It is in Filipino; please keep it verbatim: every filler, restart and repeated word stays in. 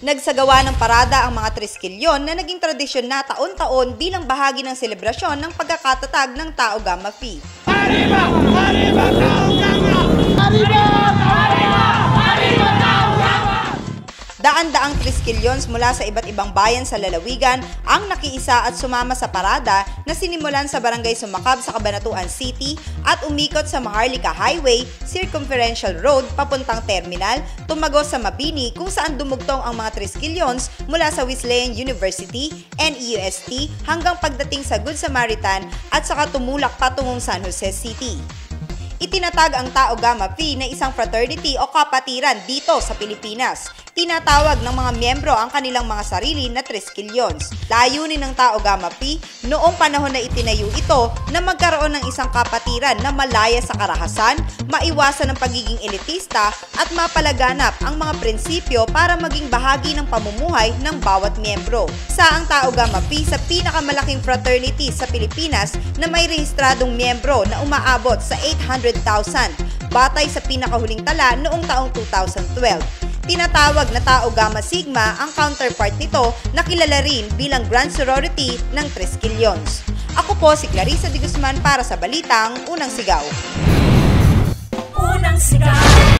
Nagsagawa ng parada ang mga Triskelion na naging tradisyon na taon-taon bilang bahagi ng selebrasyon ng pagkakatatag ng Tau Gamma Phi. Arriba! Arriba Tau Gamma! Arriba! Arriba! Arriba Tau Gamma! Daan-daang Triskelions mula sa iba't ibang bayan sa lalawigan ang nakiisa at sumama sa parada na sinimulan sa Barangay Sumakab sa Cabanatuan City at umikot sa Maharlika Highway, Circumferential Road papuntang Terminal, tumagos sa Mabini kung saan dumugtong ang mga Triskelions mula sa Wesleyan University, N E U S T hanggang pagdating sa Good Samaritan at saka tumulak patungong San Jose City. Itinatag ang Tau Gamma Phi na isang fraternity o kapatiran dito sa Pilipinas. Tinatawag ng mga miyembro ang kanilang mga sarili na Triskelions. Layunin ng Tau Gamma Phi noong panahon na itinayo ito na magkaroon ng isang kapatiran na malaya sa karahasan, maiwasan ang pagiging elitista at mapalaganap ang mga prinsipyo para maging bahagi ng pamumuhay ng bawat miyembro. Sa ang Tau Gamma Phi sa pinakamalaking fraternity sa Pilipinas na may rehistradong miyembro na umaabot sa eight hundred thousand, batay sa pinakahuling tala noong taong two thousand twelve. Tinatawag na Tau Gamma Sigma ang counterpart nito na kilala rin bilang Grand Sorority ng Triskelions. Ako po si Clarissa de Guzman para sa Balitang Unang Sigaw. Unang Sigaw.